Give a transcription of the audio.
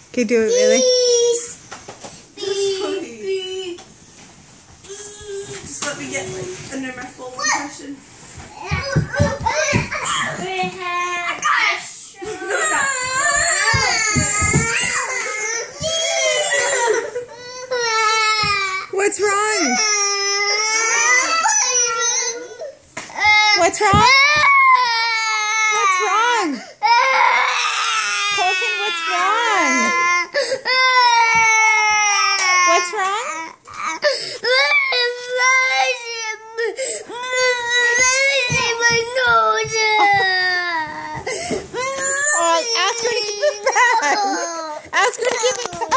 Okay, do it, Lily. Just let me get like under my full impression. What's wrong? What's wrong? What's wrong? Colton, what's wrong? What's wrong? Oh, ask her to give it back. Ask her to give it back.